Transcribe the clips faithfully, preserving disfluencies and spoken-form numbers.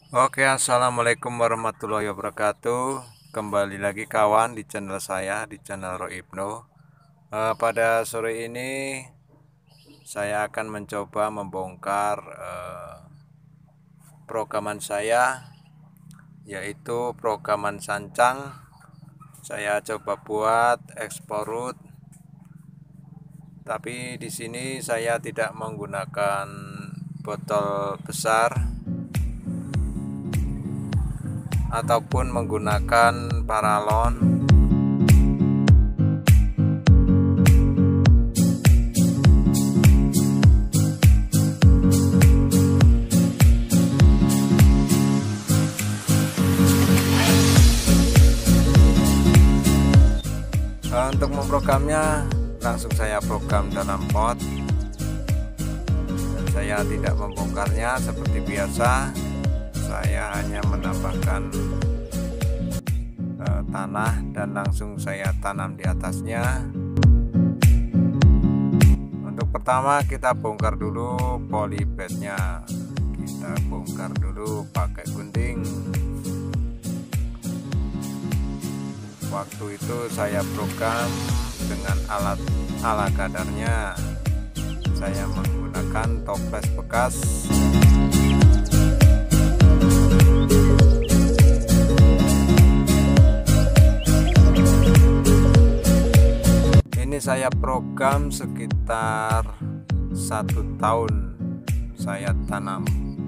Oke, assalamualaikum warahmatullahi wabarakatuh. Kembali lagi kawan di channel saya, di channel Roy Ibnu. Eh, pada sore ini saya akan mencoba membongkar eh, programan saya, yaitu programan sancang. Saya coba buat export root, tapi di sini saya tidak menggunakan botol besar ataupun menggunakan paralon. Nah, untuk memprogramnya langsung saya program dalam pot, dan saya tidak membongkarnya seperti biasa. Saya hanya menambahkan uh, tanah dan langsung saya tanam di atasnya. Untuk pertama kita bongkar dulu polybednya. Kita bongkar dulu pakai gunting. Waktu itu saya program dengan alat ala kadarnya. Saya menggunakan toples bekas. Ini saya program sekitar satu tahun saya tanam.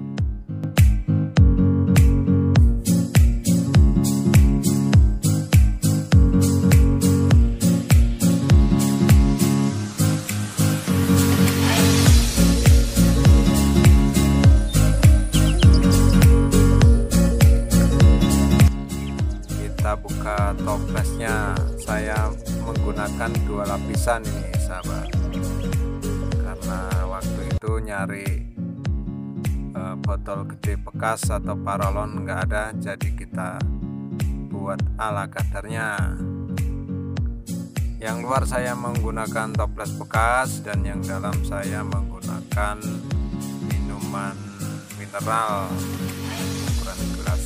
Kita buka toplesnya. Saya menggunakan dua lapisan ini sahabat, karena waktu itu nyari uh, botol gede bekas atau paralon nggak ada, jadi kita buat ala kadarnya. Yang luar saya menggunakan toples bekas dan yang dalam saya menggunakan minuman mineral ukuran gelas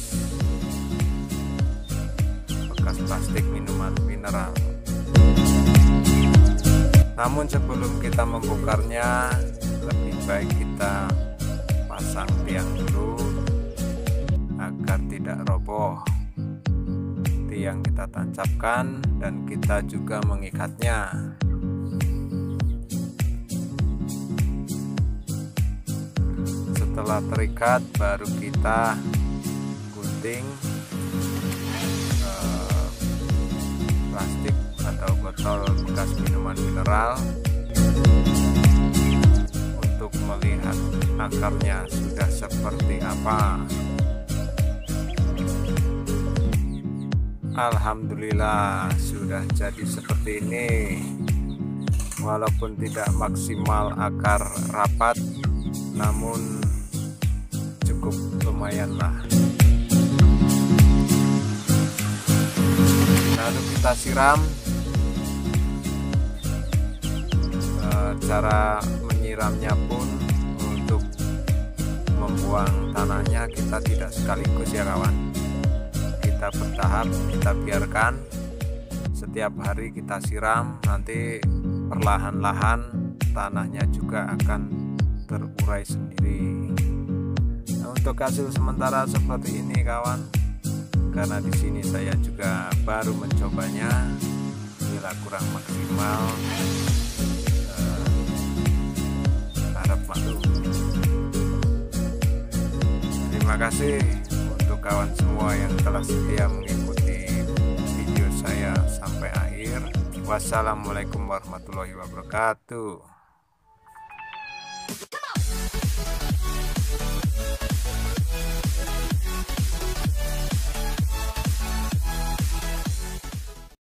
bekas plastik minuman mineral. Namun sebelum kita membongkarnya, lebih baik kita pasang tiang dulu agar tidak roboh. Tiang kita tancapkan dan kita juga mengikatnya. Setelah terikat baru kita gunting eh, plastik atau botol bekas minuman mineral untuk melihat akarnya sudah seperti apa. Alhamdulillah sudah jadi seperti ini. Walaupun tidak maksimal akar rapat, namun cukup lumayan lah. Lalu kita siram. Cara menyiramnya pun untuk membuang tanahnya kita tidak sekaligus ya kawan, kita bertahap, kita biarkan setiap hari kita siram, nanti perlahan-lahan tanahnya juga akan terurai sendiri. Nah, untuk hasil sementara seperti ini kawan, karena di sini saya juga baru mencobanya, bila kurang maksimal maklum. Terima kasih untuk kawan semua yang telah setia mengikuti video saya sampai akhir. Wassalamualaikum warahmatullahi wabarakatuh.